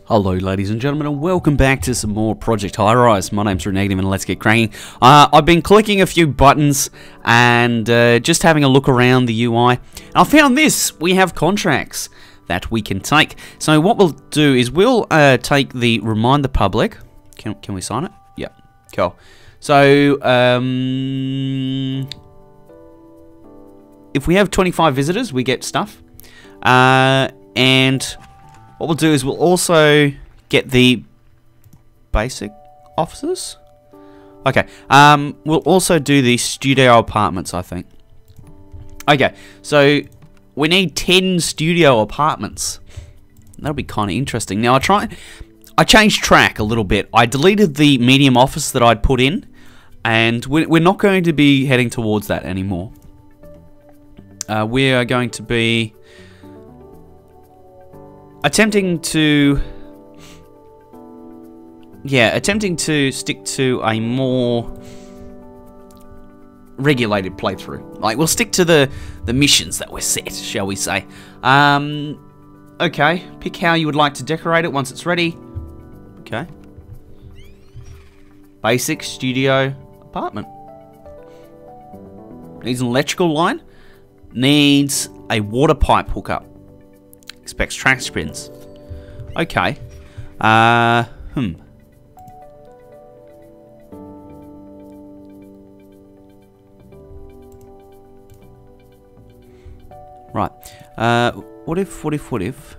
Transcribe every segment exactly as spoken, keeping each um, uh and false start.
Hello ladies and gentlemen, and welcome back to some more Project Highrise. My name's Renegade and let's get cracking. Uh, I've been clicking a few buttons and uh, just having a look around the U I. And I found this. We have contracts that we can take. So what we'll do is we'll uh, take the remind the public. Can, can we sign it? Yep. Cool. So, um, if we have twenty-five visitors, we get stuff. Uh, and what we'll do is we'll also get the basic offices. Okay. Um, we'll also do the studio apartments, I think. Okay. So we need ten studio apartments. That'll be kind of interesting. Now I try. I changed track a little bit. I deleted the medium office that I'd put in, and we're not going to be heading towards that anymore. Uh, we are going to be attempting to, yeah, attempting to stick to a more regulated playthrough. Like, we'll stick to the, the missions that were set, shall we say. Um, okay, pick how you would like to decorate it once it's ready. Okay. Basic studio apartment. Needs an electrical line. Needs a water pipe hookup. Expects trash bins. Okay. Uh, hmm. Right. Uh, what if, what if, what if...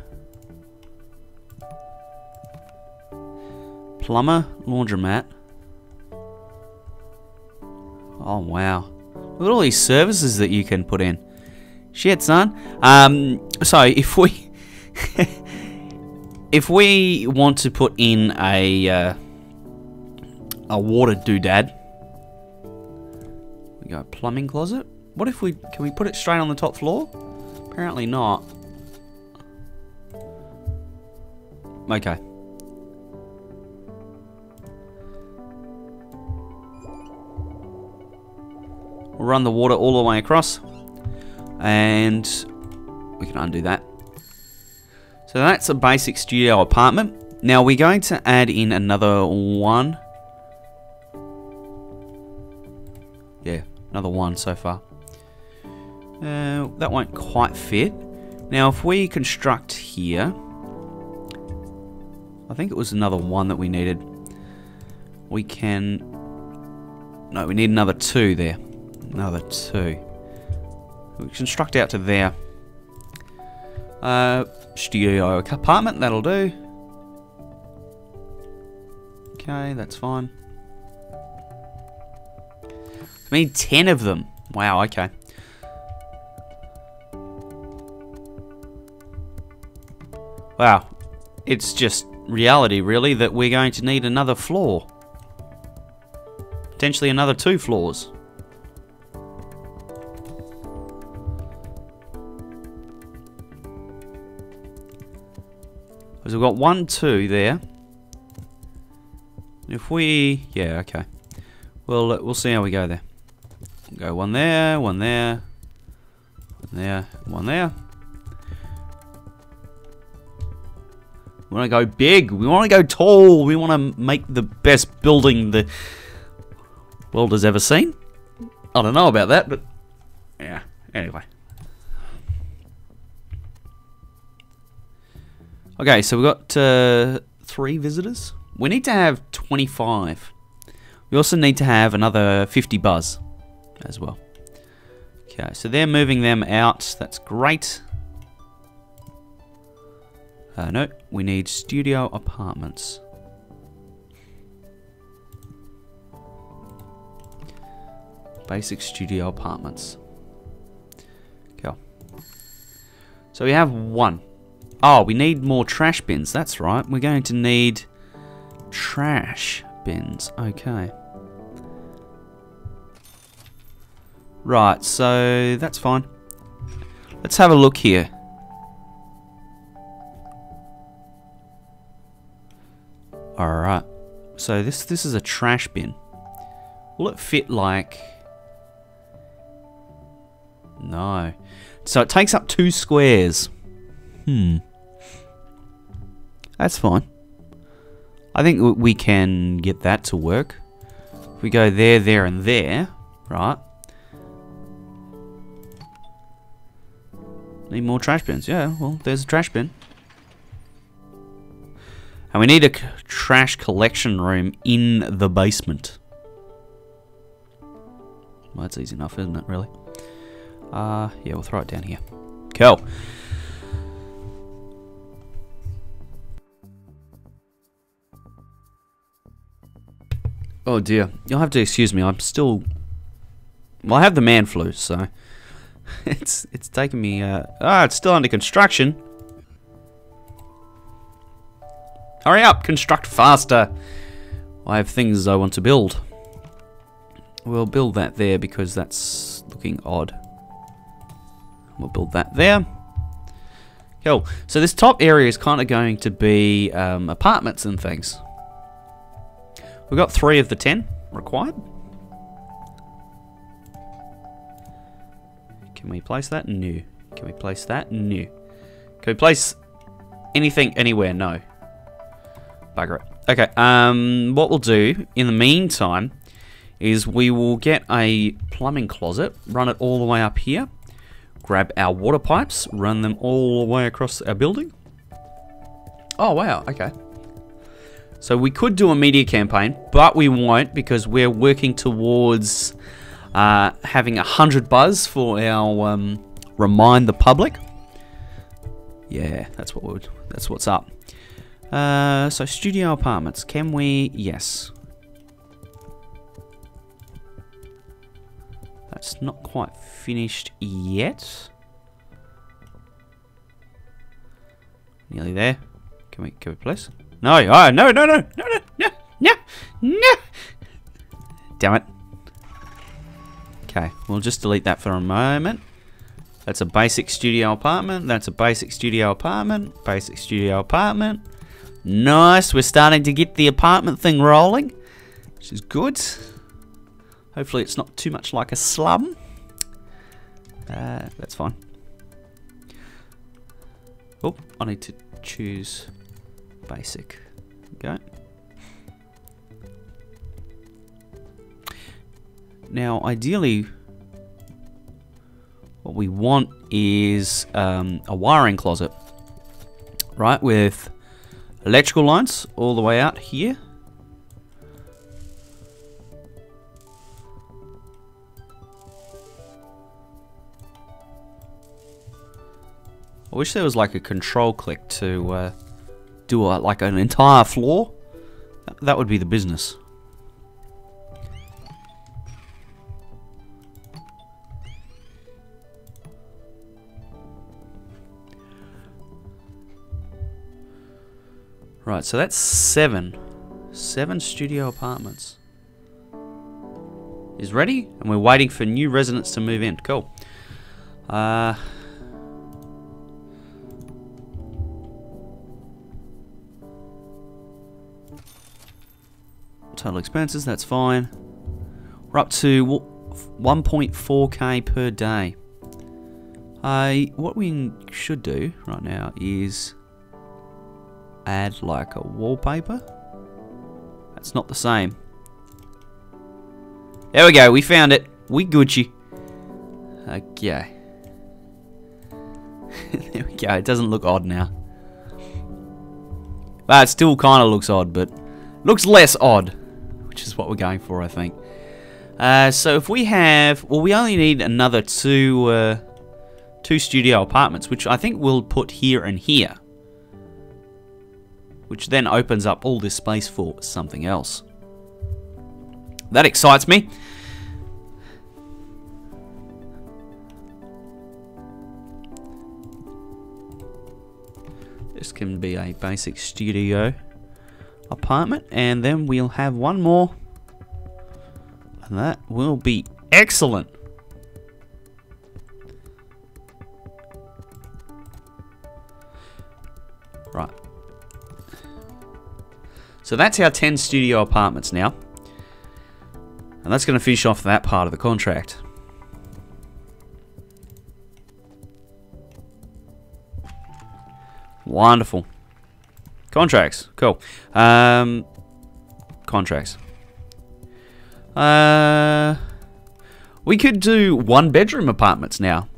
Plumber, laundromat. Oh, wow. Look at all these services that you can put in. Shit, son. Um, so, if we... if we want to put in a... Uh, a water doodad. We go plumbing closet. What if we... Can we put it straight on the top floor? Apparently not. Okay. We'll run the water all the way across, and we can undo that. So that's a basic studio apartment. Now we're going to add in another one. Yeah, another one so far. Uh, that won't quite fit. Now if we construct here, I think it was another one that we needed. We can... No, we need another two there. Another two. We construct out to there. Uh, studio apartment, that'll do. Okay, that's fine. We need ten of them. Wow, okay. Wow. It's just reality, really, that we're going to need another floor. Potentially another two floors. So we've got one, two there. If we, yeah, okay. Well, we'll see how we go there. Go one there, one there, one there, one there. We want to go big. We want to go tall. We want to make the best building the world has ever seen. I don't know about that, but yeah. Anyway. Okay, so we've got uh, three visitors. We need to have twenty-five. We also need to have another fifty buzz as well. Okay, so they're moving them out. That's great. Uh, no, we need studio apartments. Basic studio apartments. Go. So we have one. Oh, we need more trash bins. That's right. We're going to need trash bins. Okay. Right, so that's fine. Let's have a look here. Alright. So this this is a trash bin. Will it fit like... No. So it takes up two squares. Hmm. That's fine. I think w- we can get that to work. If we go there, there, and there, right? Need more trash bins. Yeah, well, there's a trash bin. And we need a c trash collection room in the basement. Well, that's easy enough, isn't it, really? Uh, yeah, we'll throw it down here. Cool. Oh dear, you'll have to excuse me. I'm still. Well, I have the man flu, so it's it's taking me. Uh, ah, it's still under construction. Hurry up, construct faster. I have things I want to build. We'll build that there because that's looking odd. We'll build that there. Cool. So this top area is kind of going to be um, apartments and things. We've got three of the ten required. Can we place that? No. Can we place that? No. Can we place anything anywhere? No. Bugger it. Okay, um, what we'll do in the meantime is we will get a plumbing closet, run it all the way up here, grab our water pipes, run them all the way across our building. Oh, wow, okay. So we could do a media campaign, but we won't because we're working towards uh, having a hundred buzz for our um, remind the public. Yeah, that's what we're, that's what's up. Uh, so studio apartments, can we? Yes. That's not quite finished yet. Nearly there. Can we? Can we please? No! Oh no! No! No! No! No! No! No! No! Damn it. Okay, we'll just delete that for a moment. That's a basic studio apartment. That's a basic studio apartment. Basic studio apartment. Nice. We're starting to get the apartment thing rolling, which is good. Hopefully it's not too much like a slum. Uh, that's fine. Oh, I need to choose basic. Okay. Now, ideally, what we want is um, a wiring closet, right, with electrical lines all the way out here. I wish there was like a control click to uh, do a, like an entire floor. That would be the business. Right, so that's seven. Seven studio apartments. Is ready, and we're waiting for new residents to move in. Cool. Uh... Total expenses, that's fine. We're up to one point four K per day. Uh, what we should do right now is add like a wallpaper. That's not the same. There we go, we found it. We Gucci. Okay. There we go, it doesn't look odd now. Well, it still kind of looks odd, but looks less odd, which is what we're going for, I think. Uh, so if we have, well, we only need another two, uh, two studio apartments, which I think we'll put here and here, which then opens up all this space for something else. That excites me. This can be a basic studio apartment, and then we'll have one more, and that will be excellent. Right. So that's our ten studio apartments now. And that's going to finish off that part of the contract. Wonderful. Contracts. Cool. Um, contracts. Uh, we could do one bedroom apartments now.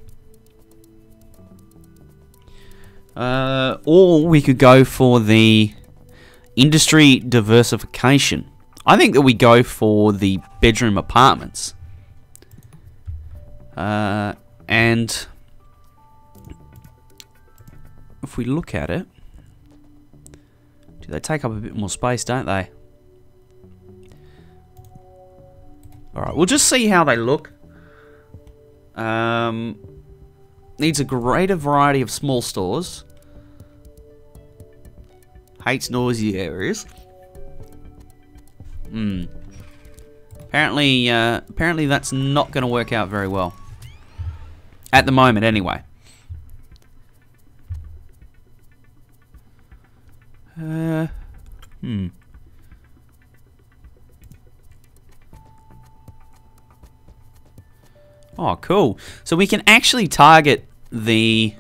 Uh, or we could go for the industry diversification. I think that we go for the bedroom apartments. Uh, and if we look at it, do they take up a bit more space, don't they? Alright, we'll just see how they look. Um, needs a greater variety of small stores. Hates noisy areas. Hmm. Apparently, uh, apparently that's not going to work out very well. At the moment, anyway. Uh, hmm. Oh, cool. So we can actually target the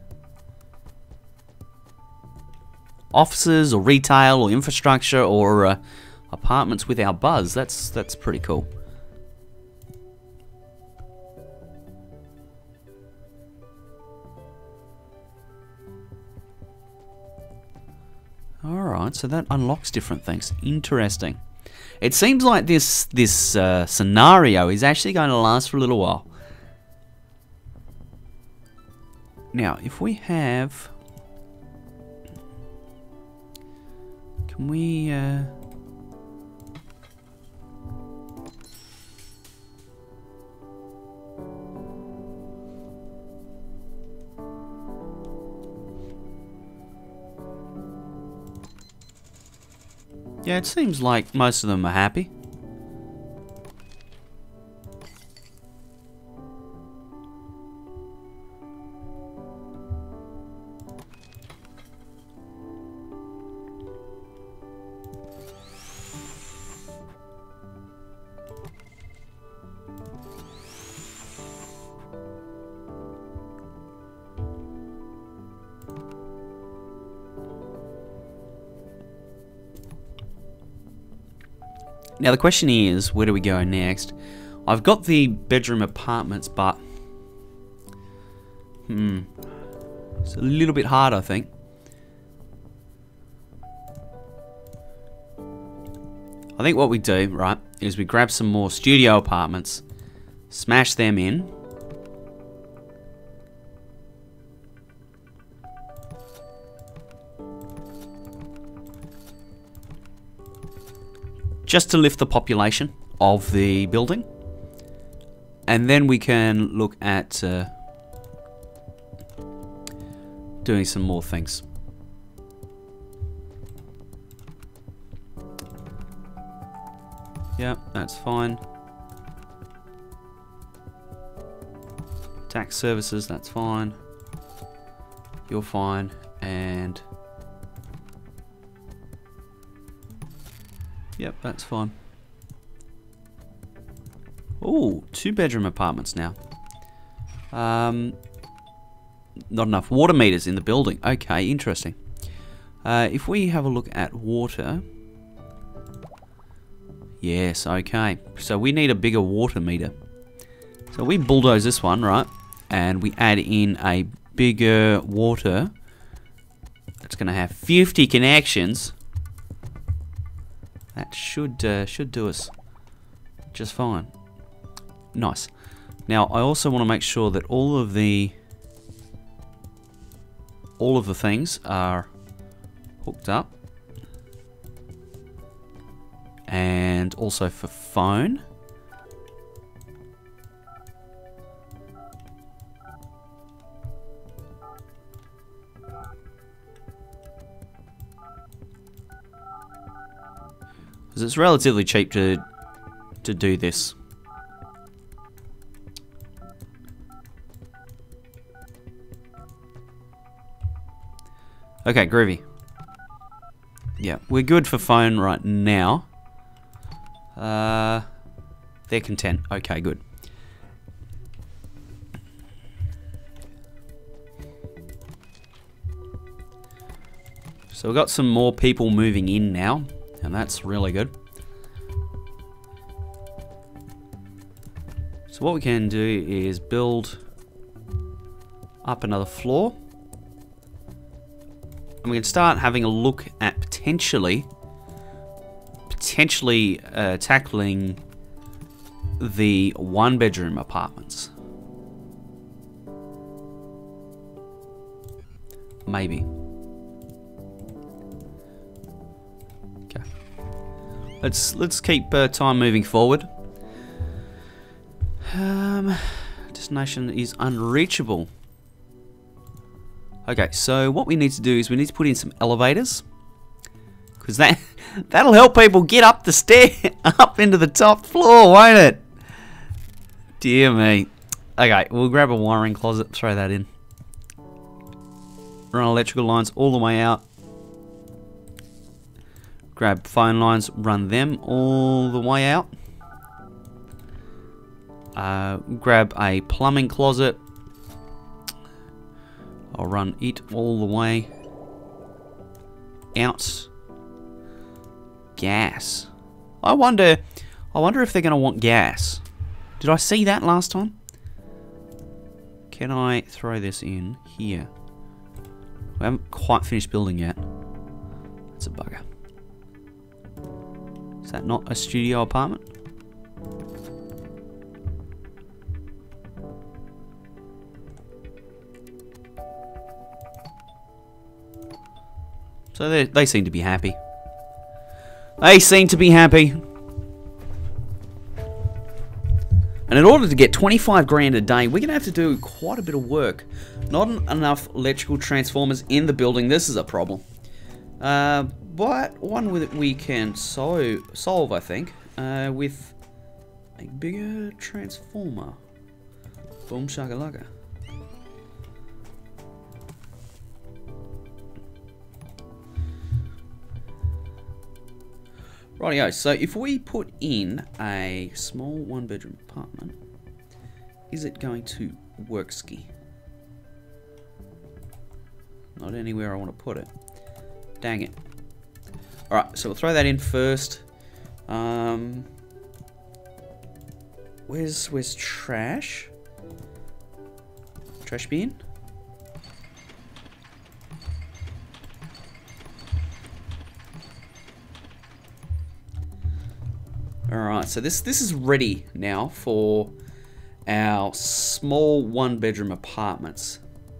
offices or retail or infrastructure or uh, apartments with our buzz. That's that's pretty cool. Alright, so that unlocks different things. Interesting. It seems like this this uh, scenario is actually going to last for a little while. Now, if we have... Can we... Uh, yeah, it seems like most of them are happy. Now the question is, where do we go next? I've got the bedroom apartments, but hmm, it's a little bit hard, I think. I think what we do, right, is we grab some more studio apartments, smash them in, just to lift the population of the building, and then we can look at uh, doing some more things. Yeah, that's fine. Tax services, that's fine. You're fine, and yep, that's fine. Oh, two bedroom apartments now. Um, not enough water meters in the building. Okay, interesting. Uh, if we have a look at water. Yes, okay. So we need a bigger water meter. So we bulldoze this one, right? And we add in a bigger water. It's going to have fifty connections. That should uh, should do us just fine. Nice. Now I also want to make sure that all of the all of the things are hooked up, and also for phone. Because it's relatively cheap to to do this. Okay, groovy. Yeah, we're good for phone right now. Uh, they're content. Okay, good. So we've got some more people moving in now, and that's really good. So what we can do is build up another floor. And we can start having a look at potentially, potentially uh, tackling the one-bedroom apartments. Maybe. Okay. Let's let's keep uh, time moving forward. Um, destination is unreachable. Okay, so what we need to do is we need to put in some elevators, because that that'll help people get up the stair, up into the top floor, won't it? Dear me. Okay, we'll grab a wiring closet, throw that in. Run electrical lines all the way out. Grab phone lines, run them all the way out. Uh, grab a plumbing closet. I'll run it all the way out. Gas. I wonder. I wonder if they're going to want gas. Did I see that last time? Can I throw this in here? We haven't quite finished building yet. That's a bugger. Is that not a studio apartment? So they, they seem to be happy. They seem to be happy. And in order to get twenty-five grand a day, we're going to have to do quite a bit of work. Not enough electrical transformers in the building. This is a problem. Uh, but one that we can so solve, I think, uh, with a bigger transformer. Boom shakalaka. Rightio, so if we put in a small one bedroom apartment, is it going to work ski? Not anywhere I want to put it. Dang it. Alright, so we'll throw that in first. Um, where's, where's trash? Trash bin? Alright, so this this is ready now for our small one bedroom apartments.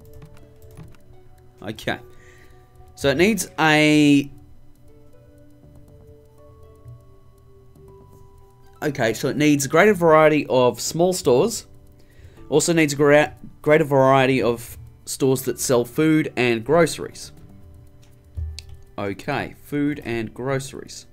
Okay. So it needs a Okay, so it needs a greater variety of small stores. Also needs a gra greater variety of stores that sell food and groceries. Okay, food and groceries.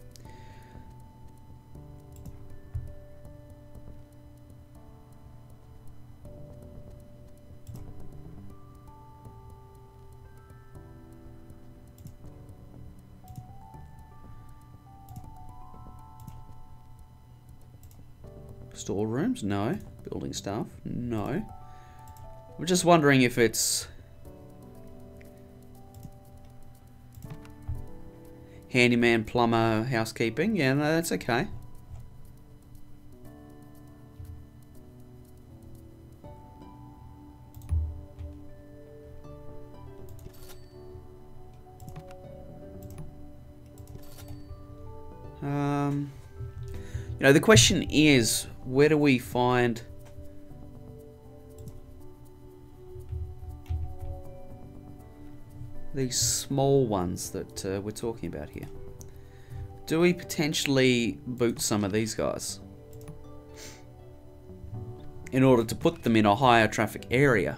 Storerooms? No. Building stuff? No. I'm just wondering if it's handyman, plumber, housekeeping. Yeah, no, that's okay. Um, you know, the question is, where do we find these small ones that uh, we're talking about here? Do we potentially boot some of these guys in order to put them in a higher traffic area?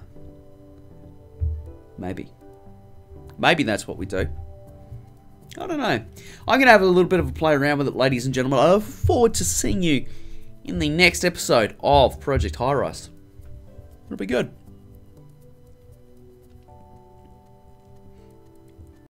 Maybe. Maybe that's what we do. I don't know. I'm going to have a little bit of a play around with it, ladies and gentlemen. I look forward to seeing you in the next episode of Project Highrise. It'll be good.